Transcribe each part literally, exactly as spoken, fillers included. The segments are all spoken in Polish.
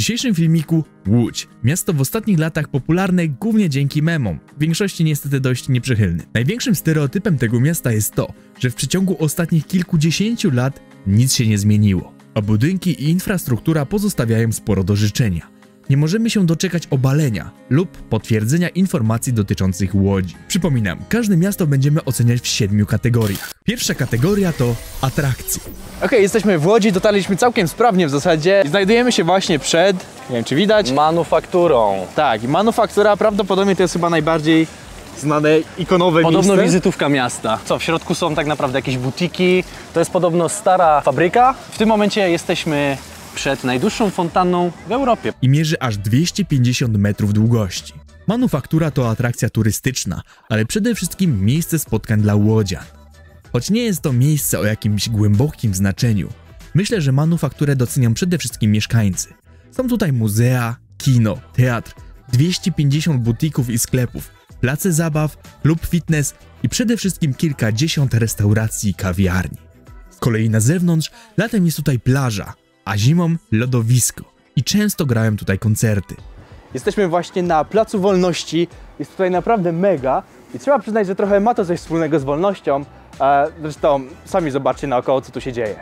dzisiejszym filmiku Łódź. Miasto w ostatnich latach popularne głównie dzięki memom, w większości niestety dość nieprzychylny. Największym stereotypem tego miasta jest to, że w przeciągu ostatnich kilkudziesięciu lat nic się nie zmieniło, a budynki i infrastruktura pozostawiają sporo do życzenia. Nie możemy się doczekać obalenia lub potwierdzenia informacji dotyczących Łodzi. Przypominam, każde miasto będziemy oceniać w siedmiu kategoriach. Pierwsza kategoria to atrakcje. Okej, okay, jesteśmy w Łodzi, dotarliśmy całkiem sprawnie w zasadzie. Znajdujemy się właśnie przed, nie wiem czy widać, manufakturą. Tak, i manufaktura prawdopodobnie to jest chyba najbardziej znane, ikonowe Podobno miejsce. Podobno wizytówka miasta. Co, w środku są tak naprawdę jakieś butiki. To jest podobno stara fabryka. W tym momencie jesteśmy przed najdłuższą fontanną w Europie. I mierzy aż dwieście pięćdziesiąt metrów długości. Manufaktura to atrakcja turystyczna, ale przede wszystkim miejsce spotkań dla łodzian. Choć nie jest to miejsce o jakimś głębokim znaczeniu, myślę, że manufakturę docenią przede wszystkim mieszkańcy. Są tutaj muzea, kino, teatr, dwieście pięćdziesiąt butików i sklepów, place zabaw, klub fitness i przede wszystkim kilkadziesiąt restauracji i kawiarni. Z kolei na zewnątrz latem jest tutaj plaża, a zimą lodowisko i często grają tutaj koncerty. Jesteśmy właśnie na Placu Wolności, jest tutaj naprawdę mega i trzeba przyznać, że trochę ma to coś wspólnego z wolnością, a zresztą sami zobaczcie naokoło, co tu się dzieje.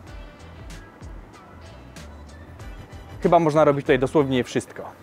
Chyba można robić tutaj dosłownie wszystko.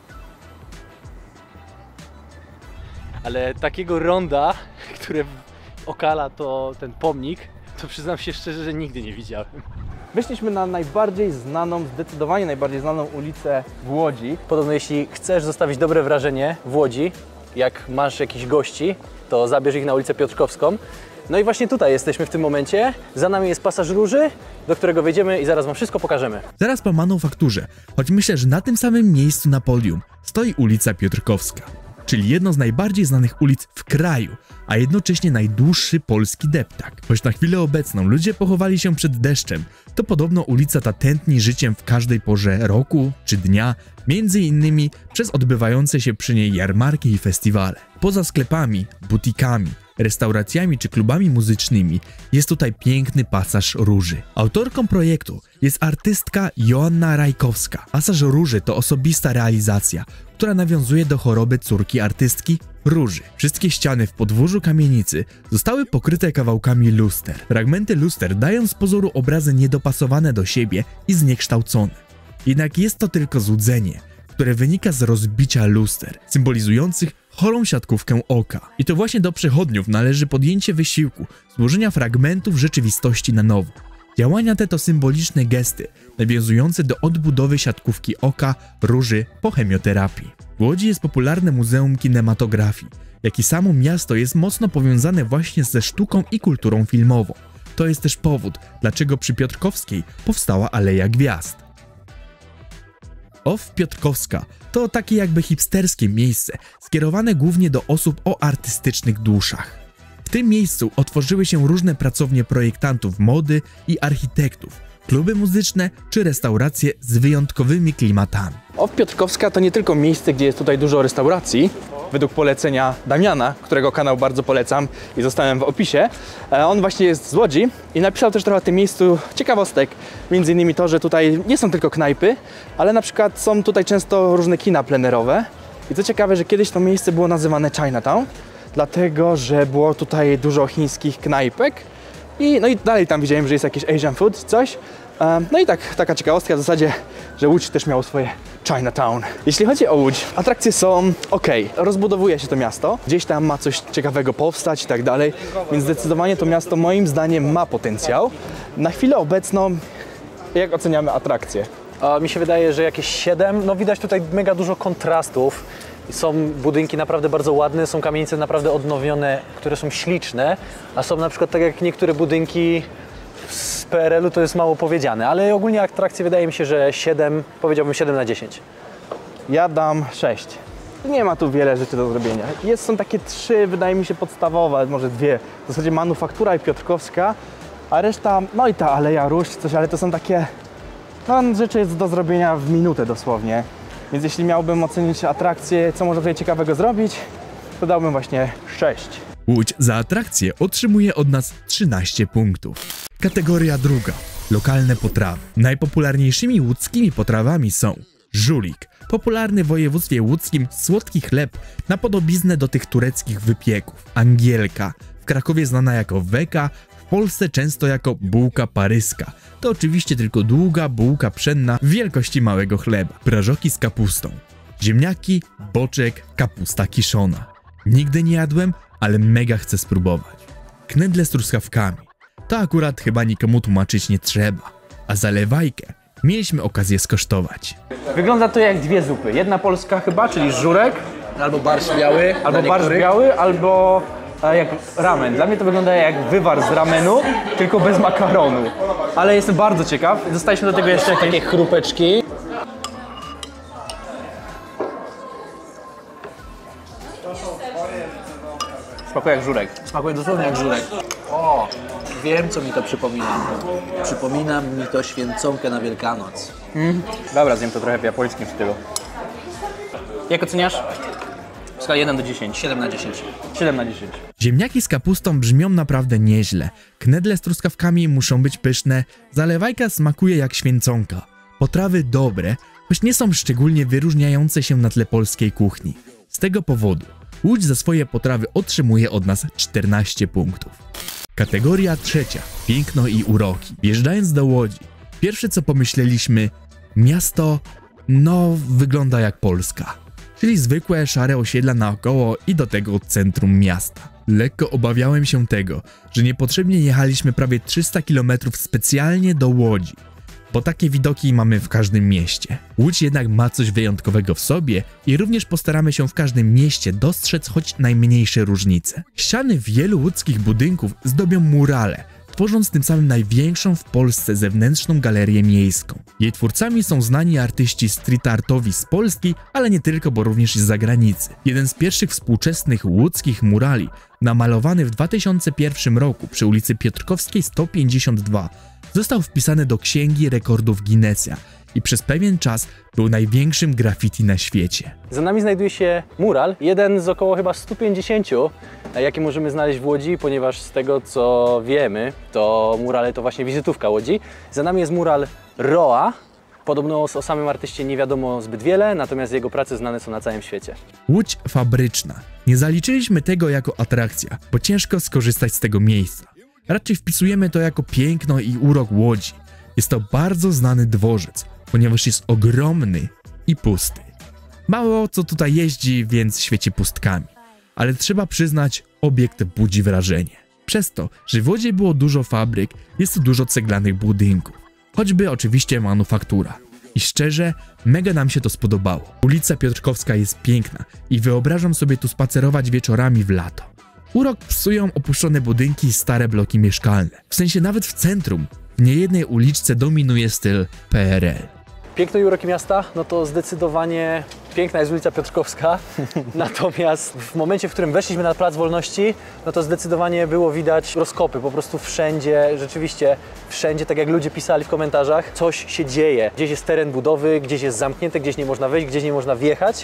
Ale takiego ronda, które okala to ten pomnik, to przyznam się szczerze, że nigdy nie widziałem. Wyszliśmy na najbardziej znaną, zdecydowanie najbardziej znaną ulicę w Łodzi. Podobno jeśli chcesz zostawić dobre wrażenie w Łodzi, jak masz jakichś gości, to zabierz ich na ulicę Piotrkowską. No i właśnie tutaj jesteśmy w tym momencie. Za nami jest pasaż Róży, do którego wejdziemy i zaraz wam wszystko pokażemy. Zaraz po manufakturze, choć myślę, że na tym samym miejscu na podium stoi ulica Piotrkowska, czyli jedno z najbardziej znanych ulic w kraju, a jednocześnie najdłuższy polski deptak. Choć na chwilę obecną ludzie pochowali się przed deszczem, to podobno ulica ta tętni życiem w każdej porze roku czy dnia, między innymi przez odbywające się przy niej jarmarki i festiwale. Poza sklepami, butikami, restauracjami czy klubami muzycznymi jest tutaj piękny pasaż Róży. Autorką projektu jest artystka Joanna Rajkowska. Pasaż Róży to osobista realizacja, która nawiązuje do choroby córki artystki Róży. Wszystkie ściany w podwórzu kamienicy zostały pokryte kawałkami luster. Fragmenty luster dają z pozoru obrazy niedopasowane do siebie i zniekształcone. Jednak jest to tylko złudzenie, które wynika z rozbicia luster, symbolizujących chorą siatkówkę oka. I to właśnie do przechodniów należy podjęcie wysiłku złożenia fragmentów rzeczywistości na nowo. Działania te to symboliczne gesty, nawiązujące do odbudowy siatkówki oka Róży po chemioterapii. W Łodzi jest popularne Muzeum Kinematografii, jak i samo miasto jest mocno powiązane właśnie ze sztuką i kulturą filmową. To jest też powód, dlaczego przy Piotrkowskiej powstała Aleja Gwiazd. Off Piotrkowska to takie jakby hipsterskie miejsce, skierowane głównie do osób o artystycznych duszach. W tym miejscu otworzyły się różne pracownie projektantów mody i architektów, kluby muzyczne czy restauracje z wyjątkowymi klimatami. Off Piotrkowska to nie tylko miejsce, gdzie jest tutaj dużo restauracji, według polecenia Damiana, którego kanał bardzo polecam i zostałem w opisie. On właśnie jest z Łodzi i napisał też trochę o tym miejscu ciekawostek, między innymi to, że tutaj nie są tylko knajpy, ale na przykład są tutaj często różne kina plenerowe. I co ciekawe, że kiedyś to miejsce było nazywane Chinatown, dlatego że było tutaj dużo chińskich knajpek i, no i dalej tam widziałem, że jest jakiś Asian food, coś. No i tak, taka ciekawostka w zasadzie, że Łódź też miało swoje Chinatown. Jeśli chodzi o Łódź, atrakcje są ok, rozbudowuje się to miasto, gdzieś tam ma coś ciekawego powstać i tak dalej, więc zdecydowanie to miasto moim zdaniem ma potencjał. Na chwilę obecną, jak oceniamy atrakcje? A mi się wydaje, że jakieś siedem, no widać tutaj mega dużo kontrastów. Są budynki naprawdę bardzo ładne, są kamienice naprawdę odnowione, które są śliczne, a są na przykład tak jak niektóre budynki z P R L-u, to jest mało powiedziane, ale ogólnie atrakcje wydaje mi się, że siedem, powiedziałbym siedem na dziesięć. Ja dam sześć. Nie ma tu wiele rzeczy do zrobienia. Jest, są takie trzy, wydaje mi się, podstawowe, może dwie. W zasadzie manufaktura i Piotrkowska, a reszta, no i ta Aleja Róż, coś, ale to są takie, no rzeczy jest do zrobienia w minutę dosłownie. Więc jeśli miałbym ocenić atrakcję, co można tutaj ciekawego zrobić, to dałbym właśnie sześć. Łódź za atrakcję otrzymuje od nas trzynaście punktów. Kategoria druga. Lokalne potrawy. Najpopularniejszymi łódzkimi potrawami są Żulik, popularny w województwie łódzkim słodki chleb na podobiznę do tych tureckich wypieków. Angielka, w Krakowie znana jako weka, w Polsce często jako bułka paryska. To oczywiście tylko długa bułka pszenna w wielkości małego chleba. Prażoki z kapustą. Ziemniaki, boczek, kapusta kiszona. Nigdy nie jadłem, ale mega chcę spróbować. Knedle z truskawkami. To akurat chyba nikomu tłumaczyć nie trzeba. A zalewajkę mieliśmy okazję skosztować. Wygląda to jak dwie zupy. Jedna polska chyba, czyli żurek. Albo barszcz biały. Albo barszcz biały, albo e, jak ramen. Dla mnie to wygląda jak wywar z ramenu, tylko bez makaronu. Ale jestem bardzo ciekaw. Dostaliśmy do tego jeszcze jakieś Takie chrupeczki. Smakuje jak żurek. Smakuje dosłownie jak żurek. O, wiem co mi to przypomina. Przypomina mi to święconkę na Wielkanoc. Mm. Dobra, zjem to trochę w japońskim stylu. Jak oceniasz? W skali jeden do dziesięciu. siedem na dziesięć. siedem na dziesięć. Ziemniaki z kapustą brzmią naprawdę nieźle. Knedle z truskawkami muszą być pyszne. Zalewajka smakuje jak święconka. Potrawy dobre, choć nie są szczególnie wyróżniające się na tle polskiej kuchni. Z tego powodu Łódź za swoje potrawy otrzymuje od nas czternaście punktów. Kategoria trzecia. Piękno i uroki. Wjeżdżając do Łodzi, pierwsze co pomyśleliśmy, miasto, no, wygląda jak Polska. Czyli zwykłe szare osiedla naokoło i do tego centrum miasta. Lekko obawiałem się tego, że niepotrzebnie jechaliśmy prawie trzysta kilometrów specjalnie do Łodzi, bo takie widoki mamy w każdym mieście. Łódź jednak ma coś wyjątkowego w sobie i również postaramy się w każdym mieście dostrzec choć najmniejsze różnice. Ściany wielu łódzkich budynków zdobią murale, tworząc tym samym największą w Polsce zewnętrzną galerię miejską. Jej twórcami są znani artyści street artowi z Polski, ale nie tylko, bo również z zagranicy. Jeden z pierwszych współczesnych łódzkich murali, namalowany w dwa tysiące pierwszym roku przy ulicy Piotrkowskiej sto pięćdziesiąt dwa, został wpisany do Księgi Rekordów Guinnessa i przez pewien czas był największym graffiti na świecie. Za nami znajduje się mural, jeden z około chyba stu pięćdziesięciu, jakie możemy znaleźć w Łodzi, ponieważ z tego co wiemy, to murale to właśnie wizytówka Łodzi. Za nami jest mural Roa. Podobno o samym artyście nie wiadomo zbyt wiele, natomiast jego prace znane są na całym świecie. Łódź fabryczna. Nie zaliczyliśmy tego jako atrakcja, bo ciężko skorzystać z tego miejsca. Raczej wpisujemy to jako piękno i urok Łodzi. Jest to bardzo znany dworzec, ponieważ jest ogromny i pusty. Mało co tutaj jeździ, więc świeci pustkami. Ale trzeba przyznać, obiekt budzi wrażenie. Przez to, że w Łodzi było dużo fabryk, jest tu dużo ceglanych budynków. Choćby oczywiście manufaktura. I szczerze, mega nam się to spodobało. Ulica Piotrkowska jest piękna i wyobrażam sobie tu spacerować wieczorami w lato. Urok psują opuszczone budynki i stare bloki mieszkalne. W sensie nawet w centrum, w niejednej uliczce dominuje styl P R L. Piękno i uroki miasta, no to zdecydowanie piękna jest ulica Piotrkowska, natomiast w momencie, w którym weszliśmy na Plac Wolności, no to zdecydowanie było widać rozkopy, po prostu wszędzie, rzeczywiście wszędzie, tak jak ludzie pisali w komentarzach, coś się dzieje. Gdzieś jest teren budowy, gdzieś jest zamknięte, gdzieś nie można wejść, gdzieś nie można wjechać.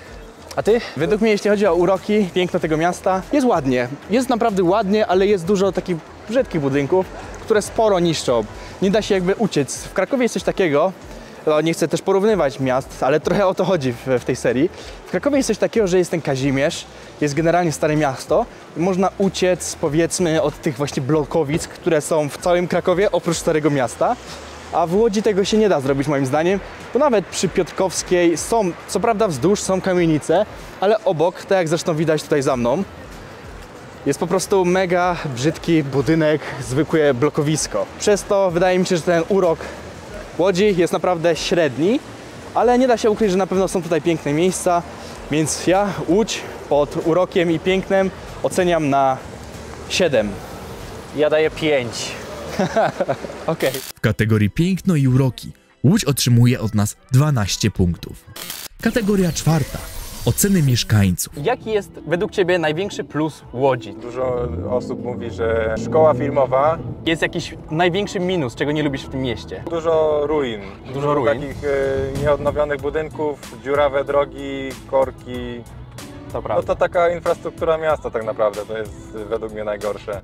A ty? Według mnie, jeśli chodzi o uroki, piękno tego miasta, jest ładnie. Jest naprawdę ładnie, ale jest dużo takich brzydkich budynków, które sporo niszczą. Nie da się jakby uciec. W Krakowie jest coś takiego, no nie chcę też porównywać miast, ale trochę o to chodzi w, w tej serii. W Krakowie jest coś takiego, że jest ten Kazimierz, jest generalnie stare miasto i można uciec, powiedzmy, od tych właśnie blokowic, które są w całym Krakowie, oprócz Starego Miasta. A w Łodzi tego się nie da zrobić moim zdaniem, bo nawet przy Piotrkowskiej są, co prawda wzdłuż są kamienice, ale obok, tak jak zresztą widać tutaj za mną, jest po prostu mega brzydki budynek, zwykłe blokowisko. Przez to wydaje mi się, że ten urok Łodzi jest naprawdę średni, ale nie da się ukryć, że na pewno są tutaj piękne miejsca, więc ja Łódź pod urokiem i pięknem oceniam na siedem. Ja daję pięć. Okej. W kategorii piękno i uroki Łódź otrzymuje od nas dwanaście punktów. Kategoria czwarta. Oceny mieszkańców. Jaki jest według Ciebie największy plus Łodzi? Dużo osób mówi, że szkoła filmowa. Jest jakiś największy minus, czego nie lubisz w tym mieście? Dużo ruin. Dużo ruin. Takich e, nieodnowionych budynków, dziurawe drogi, korki. To No prawda. to taka infrastruktura miasta tak naprawdę, to jest według mnie najgorsze.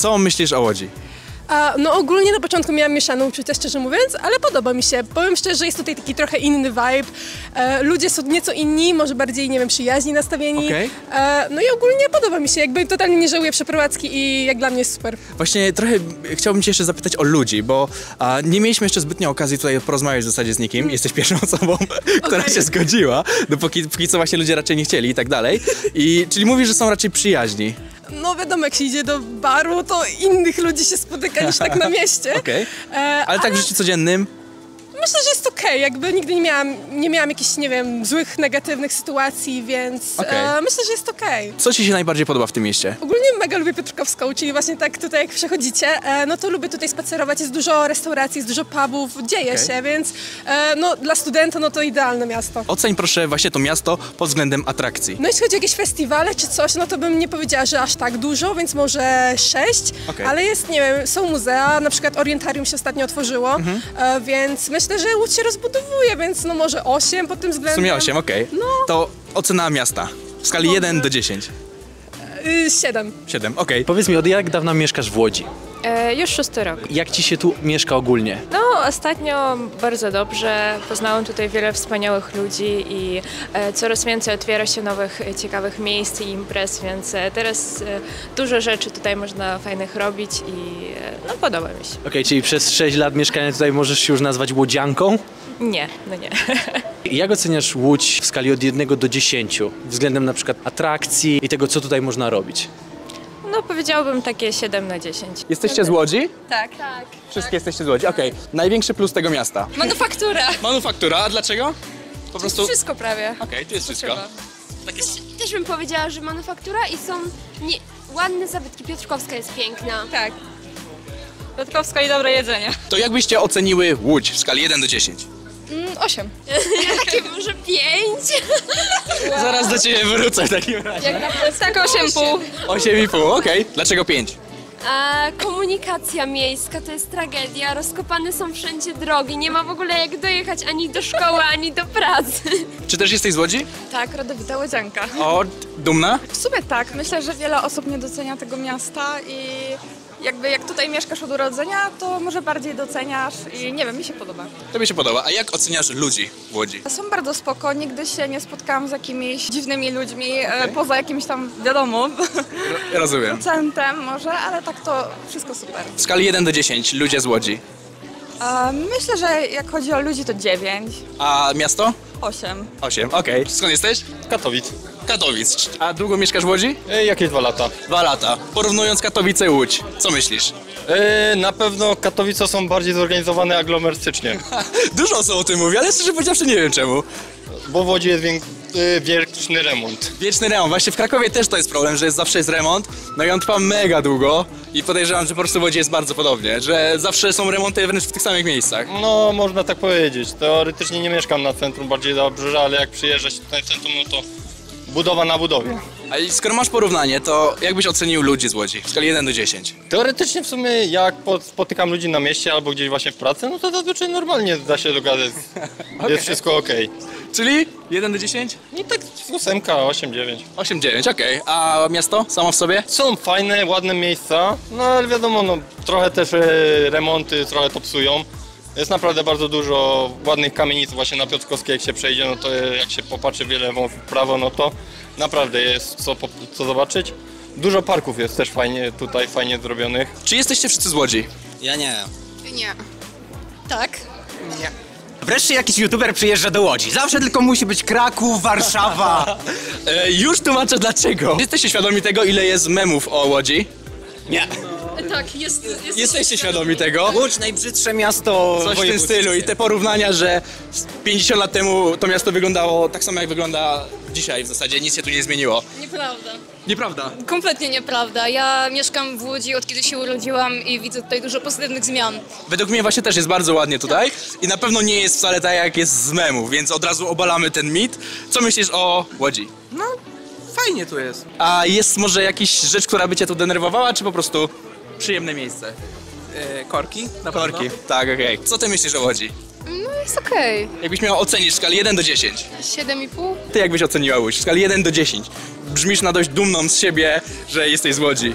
Co myślisz o Łodzi? A, no ogólnie na początku miałam mieszane uczucia, szczerze mówiąc, ale podoba mi się. Powiem szczerze, że jest tutaj taki trochę inny vibe. E, ludzie są nieco inni, może bardziej, nie wiem, przyjaźni nastawieni. Okej. E, no i ogólnie podoba mi się, jakby totalnie nie żałuję przeprowadzki i jak dla mnie jest super. Właśnie trochę chciałbym cię jeszcze zapytać o ludzi, bo a, nie mieliśmy jeszcze zbytnio okazji tutaj porozmawiać w zasadzie z nikim. Jesteś pierwszą osobą, która Okej. się zgodziła, dopóki póki co właśnie ludzie raczej nie chcieli i tak dalej. I, czyli mówisz, że są raczej przyjaźni. No wiadomo, jak się idzie do baru, to innych ludzi się spotyka niż tak na mieście. Okej. E, Ale tak w życiu codziennym? Myślę, że jest okej, jakby nigdy nie miałam, nie miałam jakichś, nie wiem, złych, negatywnych sytuacji, więc Okej. e, myślę, że jest okej. Co ci się najbardziej podoba w tym mieście? Ogólnie mega lubię Piotrkowską, czyli właśnie tak tutaj jak przechodzicie, e, no to lubię tutaj spacerować, jest dużo restauracji, jest dużo pubów, dzieje Okej. się, więc e, no dla studenta no to idealne miasto. Oceń proszę właśnie to miasto pod względem atrakcji. No jeśli chodzi o jakieś festiwale czy coś, no to bym nie powiedziała, że aż tak dużo, więc może sześć, Okej. ale jest, nie wiem, są muzea, na przykład Orientarium się ostatnio otworzyło, Mhm. e, więc myślę, że Łódź się rozbudowuje, więc no może osiem pod tym W względem. sumie osiem, okej. No. To ocena miasta w skali Dobrze. jeden do dziesięciu. Y, siedem. siedem, okej. Powiedz mi, od jak dawna mieszkasz w Łodzi? E, już szósty rok. Jak ci się tu mieszka ogólnie? No, ostatnio bardzo dobrze. Poznałam tutaj wiele wspaniałych ludzi i e, coraz więcej otwiera się nowych, e, ciekawych miejsc i imprez, więc e, teraz e, dużo rzeczy tutaj można fajnych robić i e, no, podoba mi się. Okej, czyli przez sześć lat mieszkania tutaj możesz się już nazwać łodzianką? Nie, no nie. Jak oceniasz Łódź w skali od jednego do dziesięciu względem na przykład atrakcji i tego, co tutaj można robić? No, powiedziałabym takie siedem na dziesięć. Jesteście z Łodzi? Tak. Tak. Wszystkie jesteście z Łodzi, okej. Największy plus tego miasta? Manufaktura. Manufaktura, a dlaczego? Po prostu... Wszystko prawie. Okej, tu jest wszystko. Trzeba. Też bym powiedziała, że manufaktura i są nie, ładne zabytki. Piotrkowska jest piękna. Tak. Piotrkowska i dobre jedzenie. To jak byście oceniły Łódź w skali jeden do dziesięciu? osiem. Takie może pięć. Zaraz do ciebie wrócę w takim razie. Tak, osiem pół. osiem i pół, okej. Dlaczego pięć? A komunikacja miejska to jest tragedia. Rozkopane są wszędzie drogi. Nie ma w ogóle jak dojechać ani do szkoły, ani do pracy. Czy też jesteś z Łodzi? Tak, rodowita Łodzianka. O, dumna? W sumie tak. Myślę, że wiele osób nie docenia tego miasta i jakby jak tutaj mieszkasz od urodzenia, to może bardziej doceniasz i nie wiem, mi się podoba. To mi się podoba. A jak oceniasz ludzi w Łodzi? Są bardzo spoko, nigdy się nie spotkałam z jakimiś dziwnymi ludźmi, e, poza jakimś tam, wiadomo, Rozumiem. procentem może, ale tak to wszystko super. W skali jeden do dziesięciu ludzie z Łodzi. E, myślę, że jak chodzi o ludzi, to dziewięć, A miasto? osiem. osiem, okej. Skąd jesteś? Katowic. Katowic. A długo mieszkasz w Łodzi? E, jakieś dwa lata. Dwa lata. Porównując Katowice i Łódź, co myślisz? E, na pewno Katowice są bardziej zorganizowane aglomerystycznie, Dużo osób o tym mówi, ale szczerze powiedziawszy nie wiem czemu. bo w Łodzi jest wiek, e, wieczny remont. Wieczny remont. Właśnie w Krakowie też to jest problem, że jest zawsze jest remont, no i on trwa mega długo i podejrzewam, że po prostu w Łodzi jest bardzo podobnie, że zawsze są remonty wręcz w tych samych miejscach. No, można tak powiedzieć. Teoretycznie nie mieszkam na centrum, bardziej do obrzeża, ale jak przyjeżdżać tutaj w centrum, no to budowa na budowie. A i skoro masz porównanie, to jak byś ocenił ludzi z Łodzi w skali jeden do dziesięciu? Teoretycznie w sumie jak po- spotykam ludzi na mieście albo gdzieś właśnie w pracy, no to zazwyczaj normalnie da się dogadać. Jest wszystko okej. Czyli jeden do dziesięciu? I tak ósemka, osiem, dziewięć. osiem dziewięć, okej. A miasto samo w sobie? Są fajne, ładne miejsca, no ale wiadomo, no, trochę też e, remonty trochę to psują. Jest naprawdę bardzo dużo ładnych kamienic właśnie na Piotrkowskiej, jak się przejdzie, no to e, jak się popatrzy wiele w prawo, no to naprawdę jest co, po- co zobaczyć. Dużo parków jest też fajnie tutaj, fajnie zrobionych. Czy jesteście wszyscy z Łodzi? Ja nie. Nie. Tak. Wreszcie jakiś youtuber przyjeżdża do Łodzi. Zawsze tylko musi być Kraków, Warszawa. E, już tłumaczę dlaczego. Jesteście świadomi tego, ile jest memów o Łodzi? Nie. Tak, jest, jest Jesteście świadomi tego? Łódź, najbrzydsze miasto Coś w tym wojewódzkie. stylu i te porównania, że pięćdziesiąt lat temu to miasto wyglądało tak samo jak wygląda dzisiaj w zasadzie, nic się tu nie zmieniło. Nieprawda. Nieprawda. Kompletnie nieprawda. Ja mieszkam w Łodzi od kiedy się urodziłam i widzę tutaj dużo pozytywnych zmian. Według mnie właśnie też jest bardzo ładnie tutaj i na pewno nie jest wcale tak jak jest z memów, więc od razu obalamy ten mit. Co myślisz o Łodzi? No, fajnie tu jest. A jest może jakaś rzecz, która by cię tu denerwowała, czy po prostu przyjemne miejsce? E, korki? Na Korki. Tak, okej. Co ty myślisz o Łodzi? No jest okej. Jakbyś miała ocenić w skali jeden do dziesięciu. siedem i pół? Ty jak byś oceniła Łódź w skali jeden do dziesięciu? Brzmisz na dość dumną z siebie, że jesteś z Łodzi.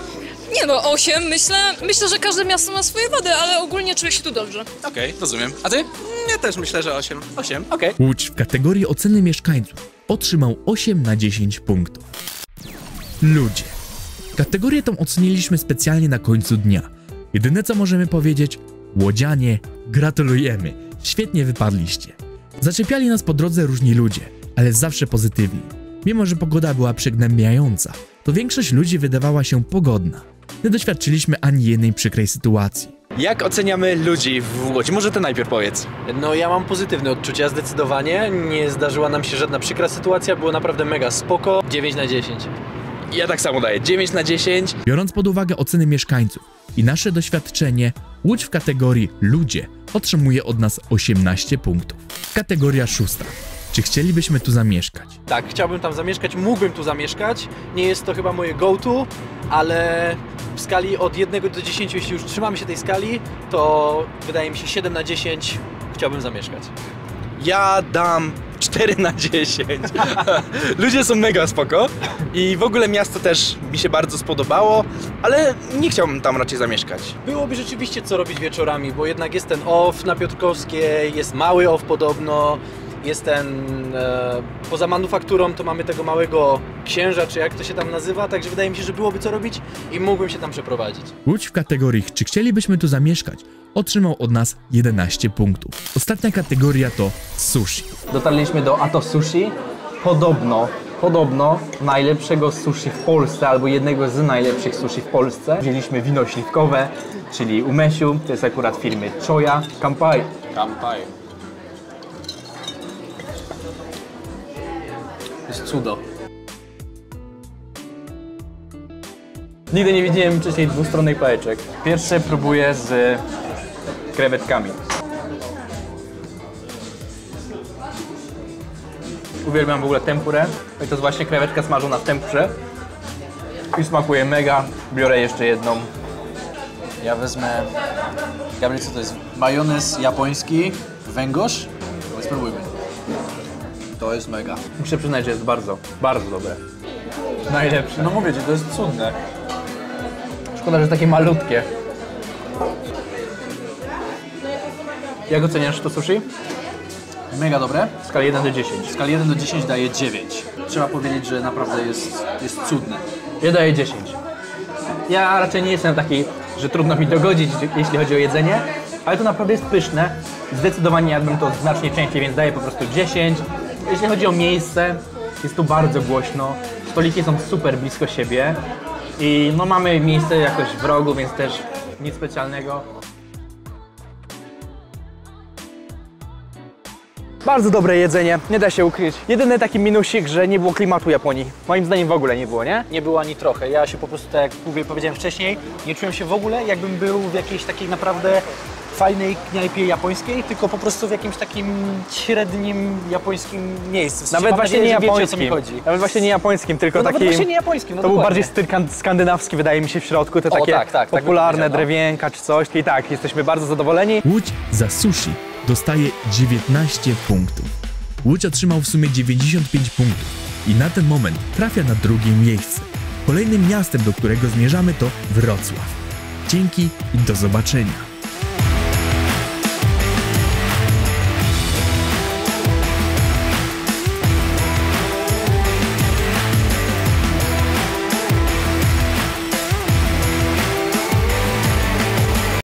Nie no, osiem myślę. Myślę, że każde miasto ma swoje wady, ale ogólnie czuję się tu dobrze. Okej, okay, rozumiem. A ty? Ja też myślę, że osiem. osiem, okej. Okay. Łódź w kategorii oceny mieszkańców otrzymał osiem na dziesięć punktów. Ludzie. Kategorię tą oceniliśmy specjalnie na końcu dnia. Jedyne co możemy powiedzieć, łodzianie, gratulujemy, świetnie wypadliście. Zaczepiali nas po drodze różni ludzie, ale zawsze pozytywni. Mimo że pogoda była przygnębiająca, to większość ludzi wydawała się pogodna. Nie doświadczyliśmy ani jednej przykrej sytuacji. Jak oceniamy ludzi w Łodzi? Może ty najpierw powiedz. No ja mam pozytywne odczucia zdecydowanie, nie zdarzyła nam się żadna przykra sytuacja, było naprawdę mega spoko, dziewięć na dziesięć. Ja tak samo daję, dziewięć na dziesięć. Biorąc pod uwagę oceny mieszkańców i nasze doświadczenie, Łódź w kategorii ludzie otrzymuje od nas osiemnaście punktów. Kategoria szósta. Czy chcielibyśmy tu zamieszkać? Tak, chciałbym tam zamieszkać, mógłbym tu zamieszkać. Nie jest to chyba moje go-to, ale w skali od jednego do dziesięciu, jeśli już trzymamy się tej skali, to wydaje mi się siedem na dziesięć chciałbym zamieszkać. Ja dam cztery na dziesięć. Ludzie są mega spoko i w ogóle miasto też mi się bardzo spodobało, ale nie chciałbym tam raczej zamieszkać. Byłoby rzeczywiście co robić wieczorami, bo jednak jest ten off na Piotrkowskiej, jest mały off podobno, jest ten, e, poza manufakturą to mamy tego małego księża, czy jak to się tam nazywa, także wydaje mi się, że byłoby co robić i mógłbym się tam przeprowadzić. Łódź w kategorii czy chcielibyśmy tu zamieszkać otrzymał od nas jedenaście punktów. Ostatnia kategoria to sushi. Dotarliśmy do Ato Sushi, podobno, podobno najlepszego sushi w Polsce, albo jednego z najlepszych sushi w Polsce. Wzięliśmy wino śliwkowe, czyli umesiu, to jest akurat firmy Choya. Kampai. Kampai. To jest cudo. Nigdy nie widziałem wcześniej dwustronnej pałeczek. Pierwsze próbuję z krewetkami. Uwielbiam w ogóle tempurę. I to jest właśnie krewetka smażona w tempurze. I smakuje mega. Biorę jeszcze jedną. Ja wezmę... Gabriel, co to jest? Majonez japoński, węgorz. No spróbujmy. To jest mega. Muszę przyznać, że jest bardzo, bardzo dobre. Najlepsze. No mówię ci, to jest cudne. Szkoda, że takie malutkie. Jak oceniasz to sushi? Mega dobre. W skali jeden do dziesięciu. W skali jeden do dziesięciu daję dziewięć. Trzeba powiedzieć, że naprawdę jest, jest cudne. Ja daję dziesięć. Ja raczej nie jestem taki, że trudno mi dogodzić, jeśli chodzi o jedzenie, ale to naprawdę jest pyszne. Zdecydowanie jadłbym to znacznie częściej, więc daję po prostu dziesięć. Jeśli chodzi o miejsce, jest tu bardzo głośno. Stoliki są super blisko siebie i no mamy miejsce jakoś w rogu, więc też nic specjalnego. Bardzo dobre jedzenie, nie da się ukryć. Jedyny taki minusik, że nie było klimatu Japonii. Moim zdaniem w ogóle nie było, nie? Nie było ani trochę. Ja się po prostu, tak jak mówię, powiedziałem wcześniej, nie czułem się w ogóle, jakbym był w jakiejś takiej naprawdę fajnej knajpie japońskiej, tylko po prostu w jakimś takim średnim japońskim miejscu. W sensie, Nawet właśnie nadzieję, nie wiecie, japońskim. o co mi chodzi. Nawet właśnie nie japońskim, tylko No, takim... Nawet właśnie nie japońskim, no To był dokładnie. bardziej styl skandynawski, wydaje mi się, w środku. Te O, takie tak, tak, tak popularne bym powiedział, no. drewienka czy coś. I tak, jesteśmy bardzo zadowoleni. Łódź za sushi dostaje dziewiętnaście punktów. Łódź otrzymał w sumie dziewięćdziesiąt pięć punktów i na ten moment trafia na drugie miejsce. Kolejnym miastem, do którego zmierzamy, to Wrocław. Dzięki i do zobaczenia.